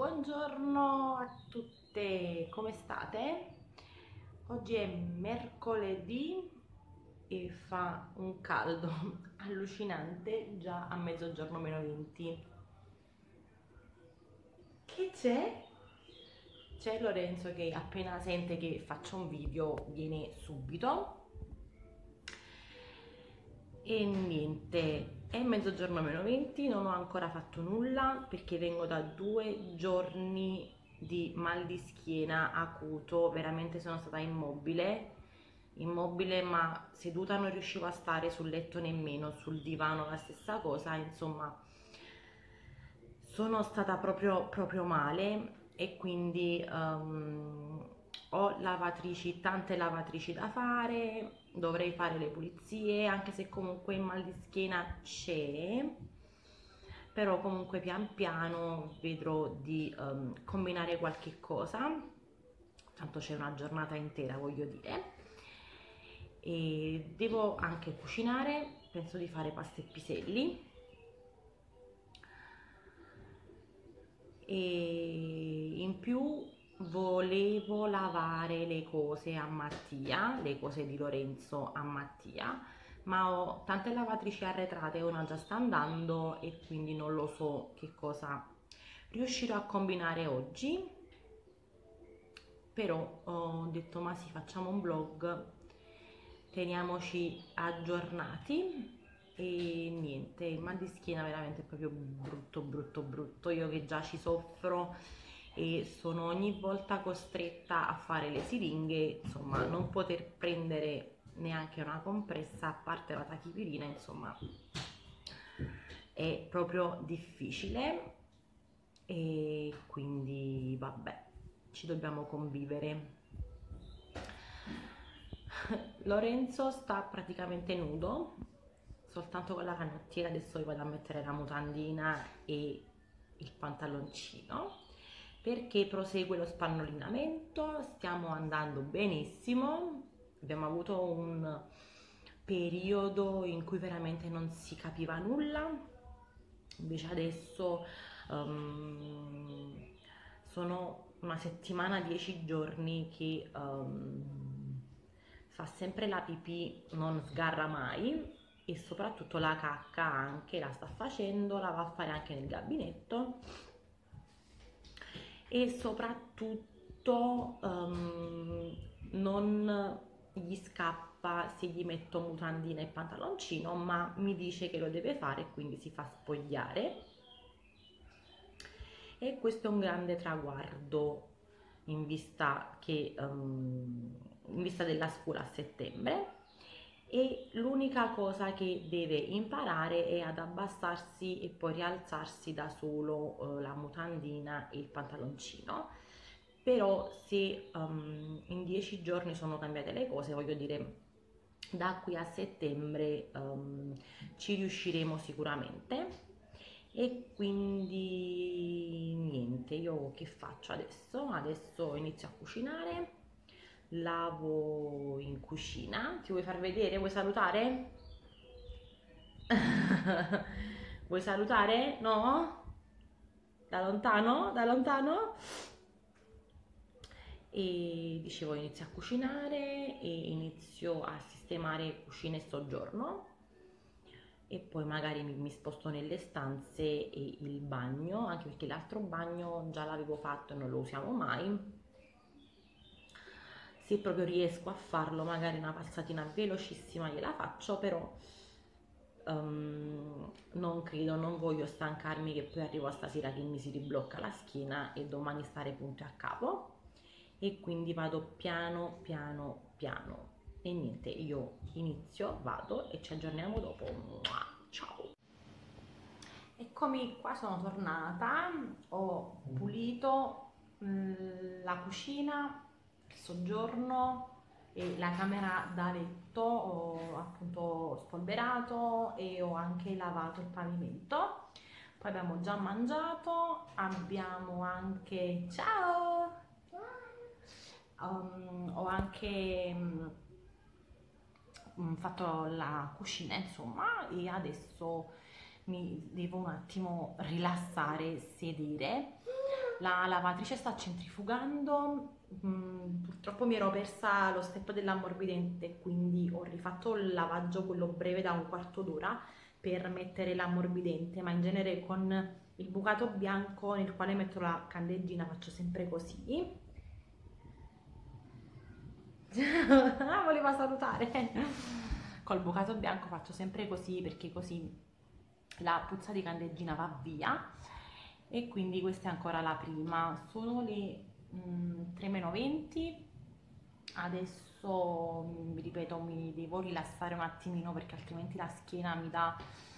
Buongiorno a tutte, come state? Oggi è mercoledì e fa un caldo allucinante già a mezzogiorno meno 20. Che c'è? C'è Lorenzo che appena sente che faccio un video viene subito. E niente, è mezzogiorno meno 20, non ho ancora fatto nulla perché vengo da 2 giorni di mal di schiena acuto, veramente sono stata immobile, ma seduta non riuscivo a stare sul letto nemmeno, sul divano la stessa cosa, insomma sono stata proprio male e quindi ho tante lavatrici da fare, dovrei fare le pulizie, anche se comunque il mal di schiena c'è, però comunque pian piano vedrò di combinare qualche cosa, tanto c'è una giornata intera, voglio dire, e devo anche cucinare, penso di fare pasta e piselli. E in più volevo lavare le cose a Mattia, le cose di Lorenzo a Mattia, ma ho tante lavatrici arretrate, una già sta andando e quindi non lo so che cosa riuscirò a combinare oggi, però ho detto ma sì, facciamo un vlog, teniamoci aggiornati. E niente, il mal di schiena veramente proprio brutto, io che già ci soffro e sono ogni volta costretta a fare le siringhe, insomma non poter prendere neanche una compressa a parte la tachipirina, insomma è proprio difficile e quindi vabbè, ci dobbiamo convivere. Lorenzo sta praticamente nudo, soltanto con la canottiera, adesso vi vado a mettere la mutandina e il pantaloncino perché prosegue lo spannolinamento, stiamo andando benissimo, abbiamo avuto un periodo in cui veramente non si capiva nulla, invece adesso sono una settimana, 10 giorni che fa sempre la pipì, non sgarra mai e soprattutto la cacca anche la sta facendo, la va a fare anche nel gabinetto e soprattutto non gli scappa se gli metto mutandina e pantaloncino, ma mi dice che lo deve fare, quindi si fa spogliare e questo è un grande traguardo in vista della scuola a settembre. E l'unica cosa che deve imparare è ad abbassarsi e poi rialzarsi da solo la mutandina e il pantaloncino, però se in 10 giorni sono cambiate le cose, voglio dire da qui a settembre ci riusciremo sicuramente. E quindi niente, io che faccio adesso? Adesso inizio a cucinare, lavo in cucina. Ti vuoi far vedere? Vuoi salutare? Vuoi salutare? No? Da lontano? Da lontano? E dicevo inizio a cucinare e inizio a sistemare cucina e soggiorno e poi magari mi sposto nelle stanze e il bagno, anche perché l'altro bagno già l'avevo fatto e non lo usiamo mai. Se proprio riesco a farlo, magari una passatina velocissima gliela faccio, però non credo, non voglio stancarmi che poi arrivo a stasera che mi si riblocca la schiena e domani stare punto a capo, e quindi vado piano e niente, io inizio, vado e ci aggiorniamo dopo. Ciao! Eccomi qua, sono tornata, ho pulito la cucina, il soggiorno e la camera da letto, ho appunto spolverato e ho anche lavato il pavimento. Poi abbiamo già mangiato, abbiamo anche... Ciao! Ho anche fatto la cucina, insomma, e adesso mi devo un attimo rilassare, sedere, La lavatrice sta centrifugando, purtroppo mi ero persa lo step dell'ammorbidente, quindi ho rifatto il lavaggio, quello breve da un quarto d'ora, per mettere l'ammorbidente, ma in genere con il bucato bianco nel quale metto la candeggina faccio sempre così. Ah, voleva salutare. Col bucato bianco faccio sempre così perché così la puzza di candeggina va via. E quindi questa è ancora la prima. Sono le 3:20. Adesso vi ripeto, mi devo rilassare un attimino perché altrimenti la schiena mi dà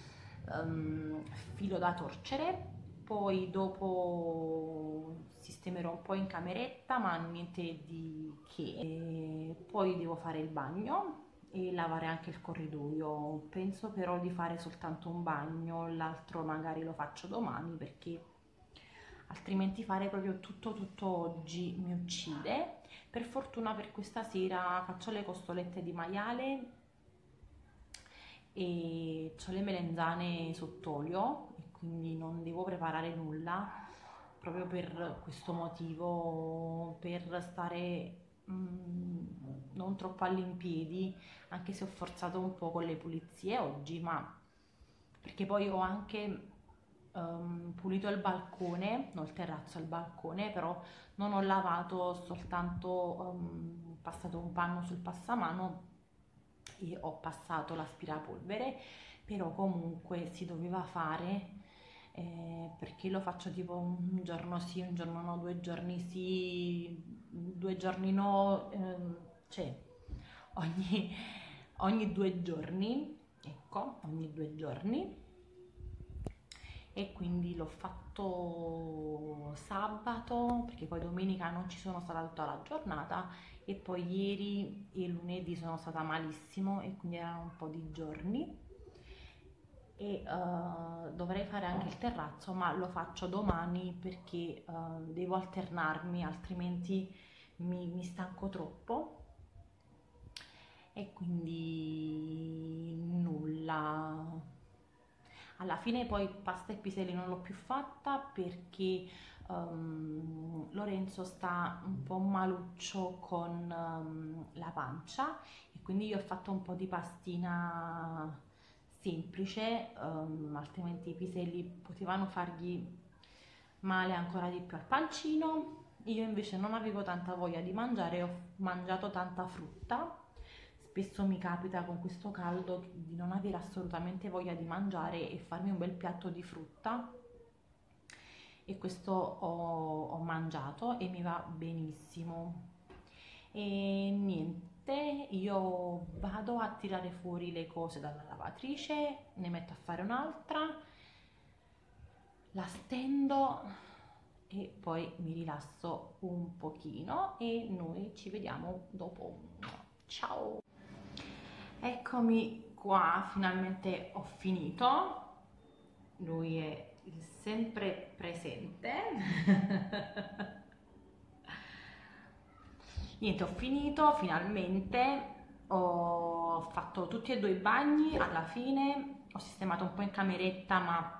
filo da torcere. Poi dopo sistemerò un po' in cameretta, ma niente di che. E poi devo fare il bagno e lavare anche il corridoio. Penso però di fare soltanto un bagno, l'altro magari lo faccio domani perché altrimenti fare proprio tutto oggi mi uccide. Per fortuna per questa sera faccio le costolette di maiale e ho le melenzane sott'olio e quindi non devo preparare nulla proprio per questo motivo, per stare non troppo all'impiedi, anche se ho forzato un po' con le pulizie oggi, ma perché poi ho anche pulito il balcone, non il terrazzo, il balcone, però non ho lavato, ho soltanto passato un panno sul passamano e ho passato l'aspirapolvere, però comunque si doveva fare perché lo faccio tipo un giorno sì, un giorno no, 2 giorni sì, 2 giorni no, cioè ogni, ogni 2 giorni, ecco, ogni 2 giorni. E quindi l'ho fatto sabato perché poi domenica non ci sono stata tutta la giornata e poi ieri e lunedì sono stata malissimo e quindi erano un po' di giorni e dovrei fare anche il terrazzo, ma lo faccio domani perché devo alternarmi, altrimenti mi stanco troppo. E quindi nulla. Alla fine poi pasta e piselli non l'ho più fatta perché Lorenzo sta un po' maluccio con la pancia e quindi io ho fatto un po' di pastina semplice, altrimenti i piselli potevano fargli male ancora di più al pancino. Io invece non avevo tanta voglia di mangiare, ho mangiato tanta frutta. Spesso mi capita con questo caldo di non avere assolutamente voglia di mangiare e farmi un bel piatto di frutta e questo ho mangiato e mi va benissimo. E niente, io vado a tirare fuori le cose dalla lavatrice, ne metto a fare un'altra, la stendo e poi mi rilasso un pochino e noi ci vediamo dopo. Ciao! Eccomi qua, finalmente ho finito. Lui è il sempre presente. Niente, ho finito finalmente. Ho fatto tutti e due i bagni alla fine. Ho sistemato un po' in cameretta, ma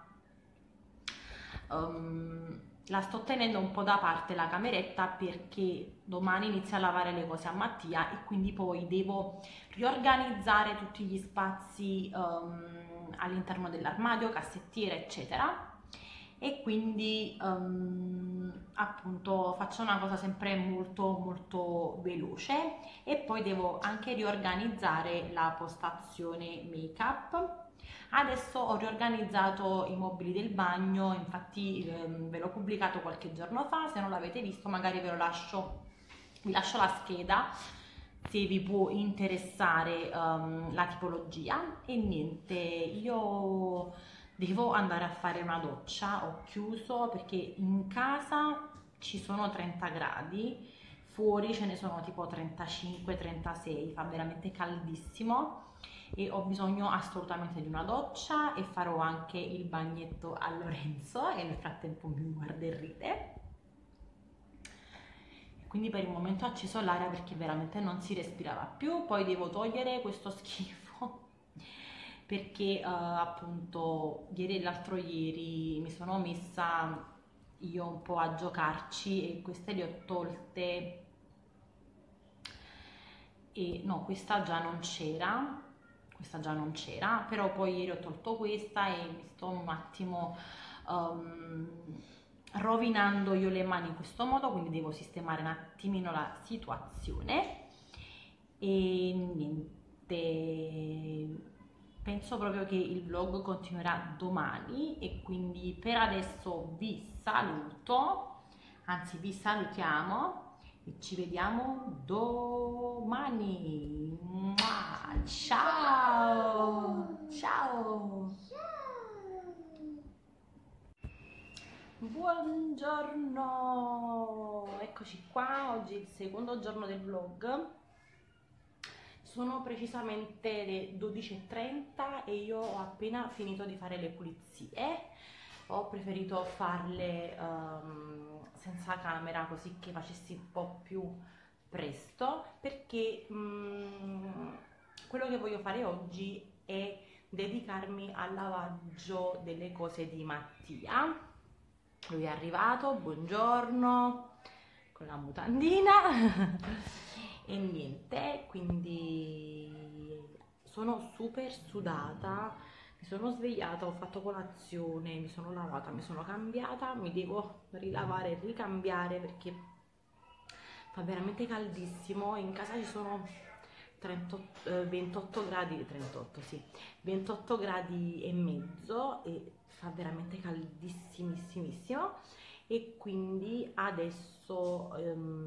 la sto tenendo un po' da parte la cameretta perché domani inizio a lavare le cose a Mattia e quindi poi devo riorganizzare tutti gli spazi all'interno dell'armadio, cassettiere eccetera e quindi appunto faccio una cosa sempre molto veloce e poi devo anche riorganizzare la postazione make up. Adesso ho riorganizzato i mobili del bagno, infatti ve l'ho pubblicato qualche giorno fa, se non l'avete visto magari ve lo lascio, vi lascio la scheda se vi può interessare la tipologia e niente, io devo andare a fare una doccia, ho chiuso perché in casa ci sono 30 gradi, fuori ce ne sono tipo 35-36, fa veramente caldissimo e ho bisogno assolutamente di una doccia e farò anche il bagnetto a Lorenzo e nel frattempo mi guarda e ride. Quindi per il momento ho acceso l'aria perché veramente non si respirava più, poi devo togliere questo schifo perché appunto ieri e l'altro ieri mi sono messa io un po' a giocarci, e queste le ho tolte, e no, questa già non c'era, però poi ieri ho tolto questa e mi sto un attimo ehm, rovinando io le mani in questo modo, quindi devo sistemare un attimino la situazione. E niente, penso proprio che il vlog continuerà domani, e quindi per adesso vi saluto, anzi vi salutiamo e ci vediamo domani. Mua! Ciao! Ciao! Buongiorno! Eccoci qua, oggi è il secondo giorno del vlog. Sono precisamente le 12:30 e io ho appena finito di fare le pulizie. Ho preferito farle senza camera, così che facessi un po' più presto, perché quello che voglio fare oggi è dedicarmi al lavaggio delle cose di Mattia. Lui è arrivato, buongiorno, con la mutandina e niente, quindi sono super sudata, mi sono svegliata, ho fatto colazione, mi sono lavata, mi sono cambiata, mi devo rilavare e ricambiare perché fa veramente caldissimo. In casa ci sono 28 gradi, 38 sì, 28 gradi e mezzo, e fa veramente caldissimissimo, e quindi adesso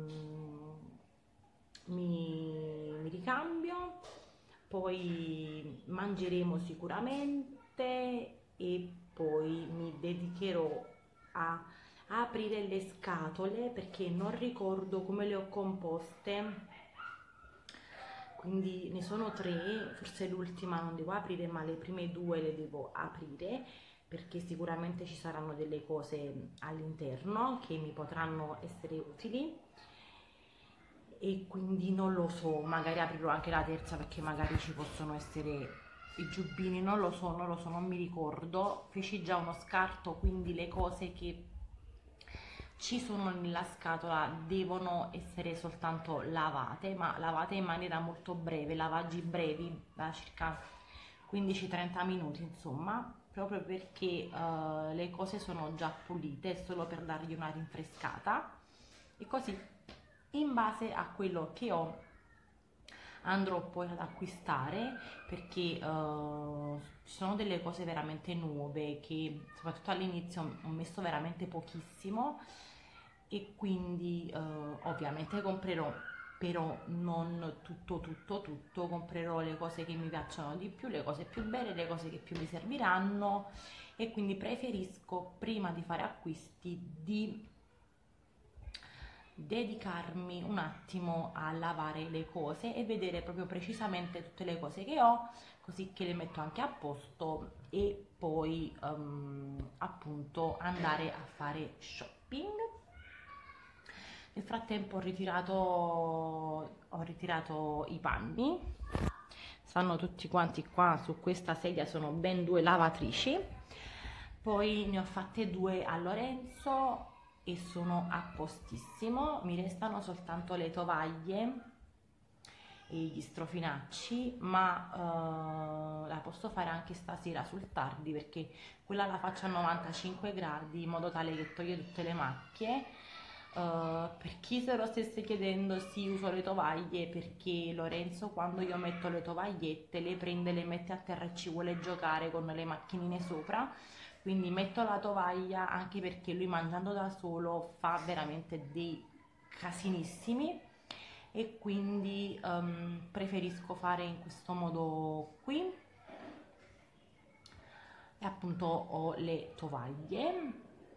mi ricambio, poi mangeremo sicuramente e poi mi dedicherò a aprire le scatole perché non ricordo come le ho composte, quindi ne sono tre, forse l'ultima non devo aprire, ma le prime due le devo aprire perché sicuramente ci saranno delle cose all'interno che mi potranno essere utili, e quindi non lo so, magari aprirò anche la terza perché magari ci possono essere i giubbini, non lo so, non mi ricordo. Feci già uno scarto, quindi le cose che ci sono nella scatola devono essere soltanto lavate, ma lavate in maniera molto breve, lavaggi brevi, da circa 15-30 minuti, insomma, proprio perché le cose sono già pulite, solo per dargli una rinfrescata, e così in base a quello che ho andrò poi ad acquistare, perché ci sono delle cose veramente nuove che soprattutto all'inizio ho messo veramente pochissimo, e quindi ovviamente comprerò, però non tutto, comprerò le cose che mi piacciono di più, le cose più belle, le cose che più mi serviranno, e quindi preferisco prima di fare acquisti di dedicarmi un attimo a lavare le cose e vedere proprio precisamente tutte le cose che ho, così che le metto anche a posto, e poi appunto andare a fare shopping. Nel frattempo ho ritirato i panni, stanno tutti quanti qua su questa sedia, sono ben due lavatrici, poi ne ho fatte due a Lorenzo e sono a postissimo, mi restano soltanto le tovaglie e gli strofinacci, ma la posso fare anche stasera sul tardi perché quella la faccio a 95 gradi in modo tale che toglie tutte le macchie. Per chi se lo stesse chiedendo, sì, uso le tovaglie perché Lorenzo, quando io metto le tovagliette, le prende, le mette a terra e ci vuole giocare con le macchinine sopra, quindi metto la tovaglia anche perché lui, mangiando da solo, fa veramente dei casinissimi, e quindi preferisco fare in questo modo qui. E appunto ho le tovaglie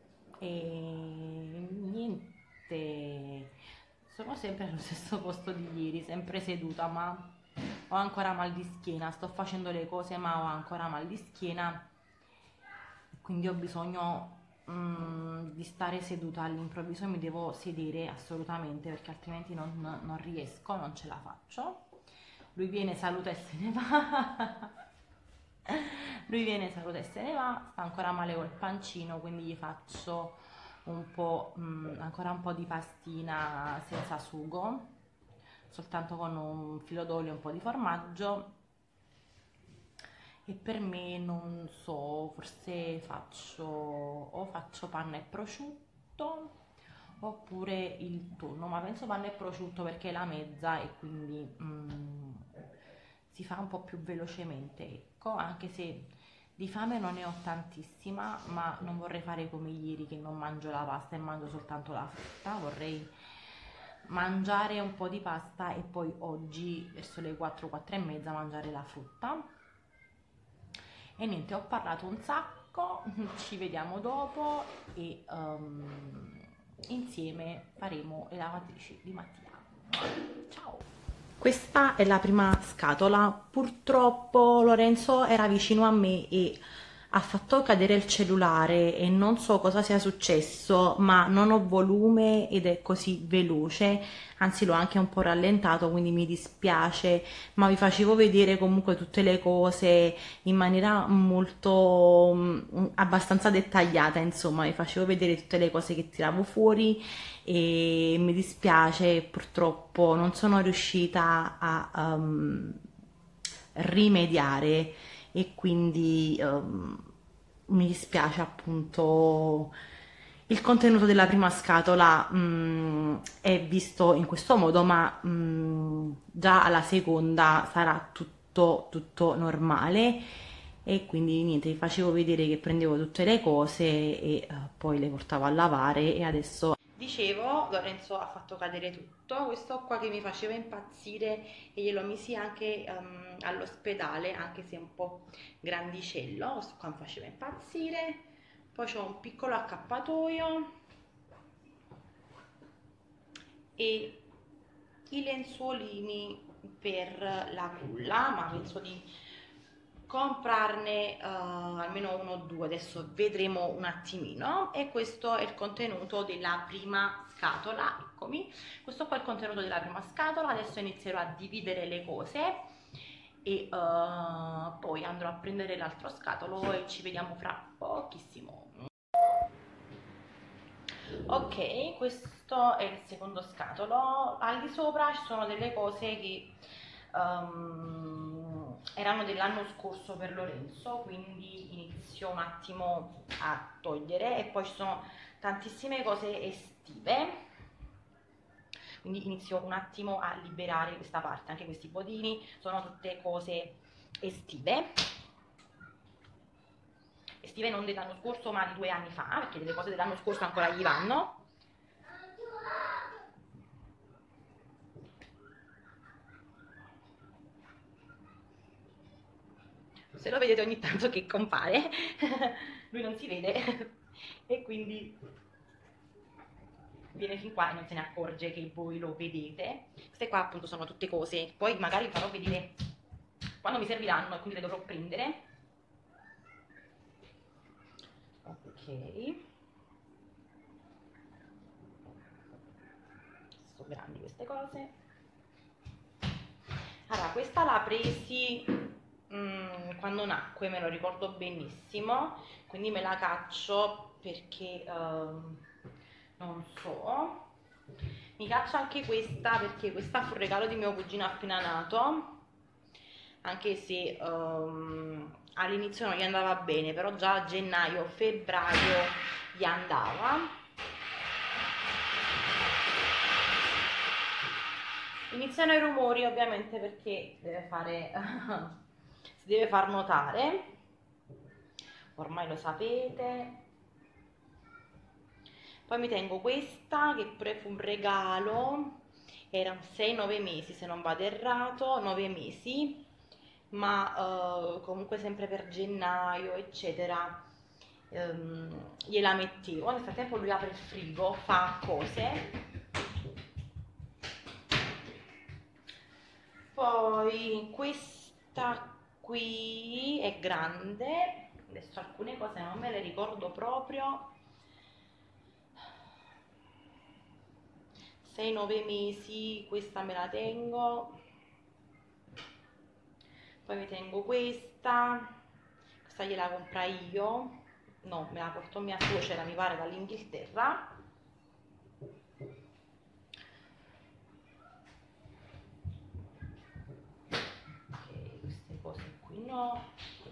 e niente, sono sempre allo stesso posto di ieri, sempre seduta, ma ho ancora mal di schiena, sto facendo le cose ma ho ancora mal di schiena, quindi ho bisogno di stare seduta. All'improvviso mi devo sedere assolutamente perché altrimenti non riesco, non ce la faccio. Lui viene, saluta e se ne va. Lui viene, saluta e se ne va, sta ancora male col pancino, quindi gli faccio un po', ancora un po' di pastina senza sugo, soltanto con un filo d'olio e un po' di formaggio. E per me non so, forse faccio panna e prosciutto oppure il tonno, ma penso panna e prosciutto perché è la mezza e quindi si fa un po' più velocemente, ecco, anche se di fame non ne ho tantissima, ma non vorrei fare come ieri che non mangio la pasta e mangio soltanto la frutta, vorrei mangiare un po' di pasta e poi oggi verso le 4, 4 e mezza mangiare la frutta. E niente, ho parlato un sacco, ci vediamo dopo e insieme faremo le lavatrici di Mattia. Ciao! Questa è la prima scatola. Purtroppo Lorenzo era vicino a me e ha fatto cadere il cellulare e non so cosa sia successo, ma non ho volume ed è così veloce, anzi l'ho anche un po' rallentato, quindi mi dispiace, ma vi facevo vedere comunque tutte le cose in maniera molto abbastanza dettagliata, insomma, vi facevo vedere tutte le cose che tiravo fuori e mi dispiace, purtroppo non sono riuscita a rimediare e quindi mi dispiace appunto. Il contenuto della prima scatola è visto in questo modo, ma già alla seconda sarà tutto normale e quindi niente, vi facevo vedere che prendevo tutte le cose e poi le portavo a lavare e adesso. Dicevo, Lorenzo ha fatto cadere tutto, questo qua che mi faceva impazzire e glielo misi anche all'ospedale, anche se è un po' grandicello, questo qua mi faceva impazzire. Poi c'ho un piccolo accappatoio e i lenzuolini per la culla, ma penso di comprarne almeno uno o due, adesso vedremo un attimino. E questo è il contenuto della prima scatola, eccomi, questo qua è il contenuto della prima scatola. Adesso inizierò a dividere le cose e poi andrò a prendere l'altro scatolo e ci vediamo fra pochissimo. Ok, questo è il secondo scatolo. Al di sopra ci sono delle cose che erano dell'anno scorso per Lorenzo, quindi inizio un attimo a togliere. E poi ci sono tantissime cose estive, quindi inizio un attimo a liberare questa parte. Anche questi bodini sono tutte cose estive, non dell'anno scorso ma di 2 anni fa, perché delle cose dell'anno scorso ancora gli vanno. Se lo vedete ogni tanto che compare, lui non si vede e quindi viene fin qua e non se ne accorge che voi lo vedete. Queste qua appunto sono tutte cose, poi magari vi farò vedere quando mi serviranno e quindi le dovrò prendere. Ok, sono grandi queste cose. Allora, questa l'ha presi quando nacque, me lo ricordo benissimo, quindi me la caccio perché non so. Mi caccio anche questa perché questa fu un regalo di mio cugino appena nato, anche se all'inizio non gli andava bene, però già a gennaio, febbraio gli andava. Iniziano i rumori ovviamente perché deve fare si deve far notare, ormai lo sapete. Poi mi tengo questa che pure fu un regalo, erano 6-9 mesi se non vado errato, 9 mesi, ma comunque sempre per gennaio eccetera gliela mettevo. Nel frattempo lui apre il frigo, fa cose. Poi questa qui è grande, adesso alcune cose non me le ricordo proprio. 6-9 mesi, questa me la tengo. Poi mi tengo questa gliela comprai io, no, me la portò mia suocera, mi pare, dall'Inghilterra. Ok, queste cose qui no.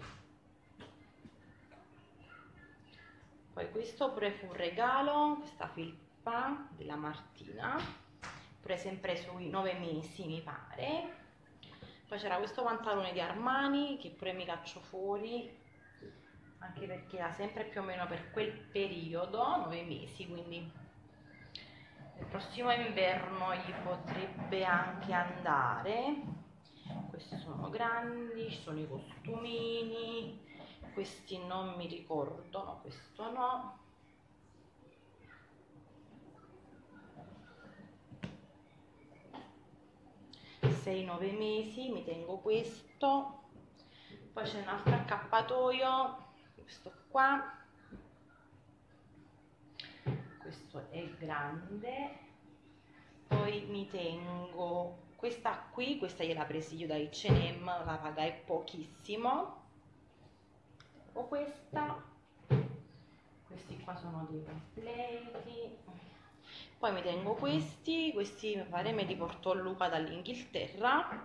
Poi questo pure fu un regalo, questa felpa della Martina, pure sempre sui 9 mesi mi pare. Poi c'era questo pantalone di Armani che pure mi caccio fuori, anche perché era sempre più o meno per quel periodo, 9 mesi, quindi il prossimo inverno gli potrebbe anche andare. Questi sono grandi, ci sono i costumini, questi non mi ricordo, no, questo no. 6-9 mesi, mi tengo questo. Poi c'è un altro accappatoio, questo qua, questo è grande. Poi mi tengo questa qui, questa gliela presi io da H&M, la pagai pochissimo. Ho questa, questi qua sono dei completi. Poi mi tengo questi mi pare me li portò Luca dall'Inghilterra.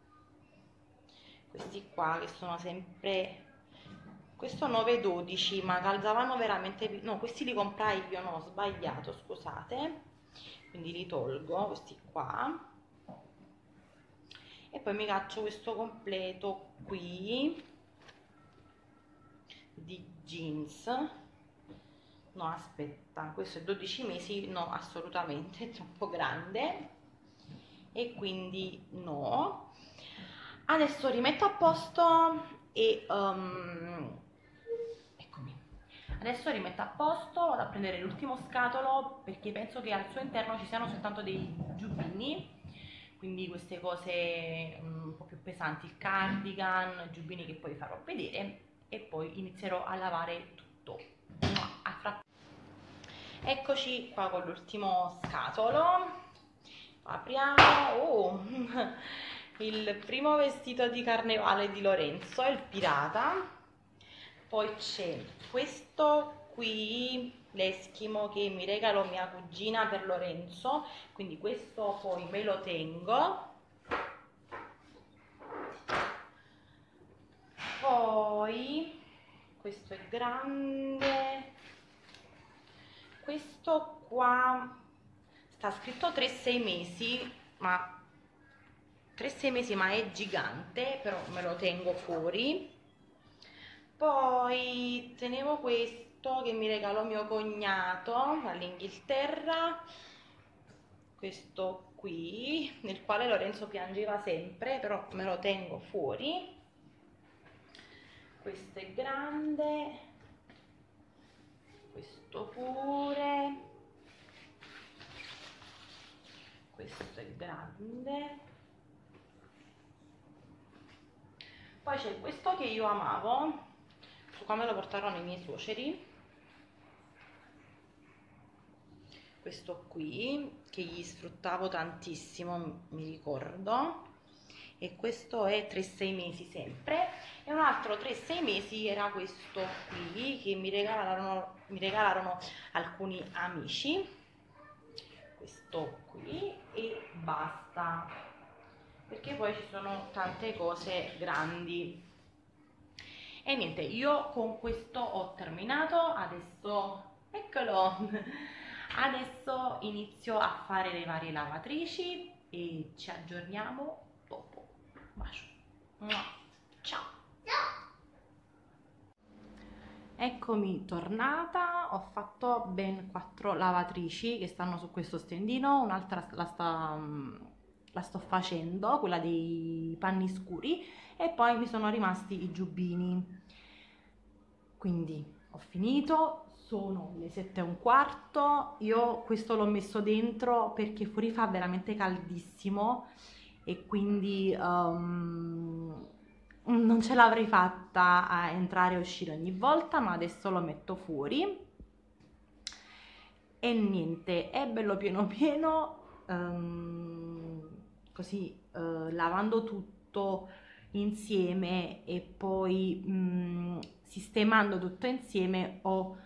Questi qua che sono sempre, questo 9,12, ma calzavano veramente, no, questi li comprai io, no, ho sbagliato, scusate, quindi li tolgo, questi qua. E poi mi caccio questo completo qui di jeans. No, aspetta, questo è 12 mesi, no, assolutamente, è troppo grande e quindi no. Adesso rimetto a posto e eccomi. Adesso rimetto a posto, vado a prendere l'ultimo scatolo perché penso che al suo interno ci siano soltanto dei giubbini, quindi queste cose un po' più pesanti, il cardigan, giubbini che poi farò vedere e poi inizierò a lavare tutto. A fra. Eccoci qua con l'ultimo scatolo, apriamo. Oh, il primo vestito di carnevale di Lorenzo, il pirata. Poi c'è questo qui, l'Eschimo, che mi regalò mia cugina per Lorenzo, quindi questo poi me lo tengo. Poi questo è grande, questo qua sta scritto 3-6 mesi, ma 3-6 mesi, ma è gigante, però me lo tengo fuori. Poi tenevo questo che mi regalò mio cognato dall'Inghilterra, questo qui, nel quale Lorenzo piangeva sempre, però me lo tengo fuori. Questo è grande, questo pure, questo è grande. Poi c'è questo che io amavo, su qua me lo portarono i miei suoceri, questo qui che gli sfruttavo tantissimo, mi ricordo, e questo è 3-6 mesi sempre. E un altro 3-6 mesi era questo qui che mi regalarono alcuni amici, questo qui, e basta, perché poi ci sono tante cose grandi. E niente, io con questo ho terminato, adesso, eccolo, adesso inizio a fare le varie lavatrici e ci aggiorniamo dopo. Bacio. Ciao. Eccomi tornata, ho fatto ben 4 lavatrici che stanno su questo stendino, un'altra la sto facendo, quella dei panni scuri, e poi mi sono rimasti i giubbini. Quindi ho finito, sono le 7:15, io questo l'ho messo dentro perché fuori fa veramente caldissimo e quindi non ce l'avrei fatta a entrare e uscire ogni volta, ma adesso lo metto fuori. E niente, è bello pieno pieno, così lavando tutto insieme e poi sistemando tutto insieme ho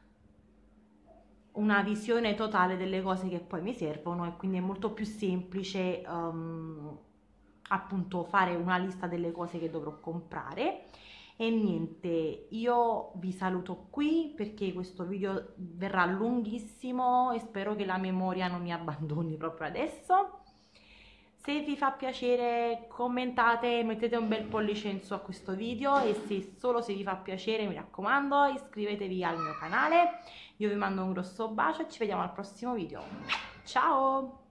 una visione totale delle cose che poi mi servono e quindi è molto più semplice appunto fare una lista delle cose che dovrò comprare. E niente, io vi saluto qui perché questo video verrà lunghissimo e spero che la memoria non mi abbandoni proprio adesso. Se vi fa piacere commentate, mettete un bel pollice in su a questo video e solo se vi fa piacere, mi raccomando, iscrivetevi al mio canale. Io vi mando un grosso bacio e ci vediamo al prossimo video. Ciao!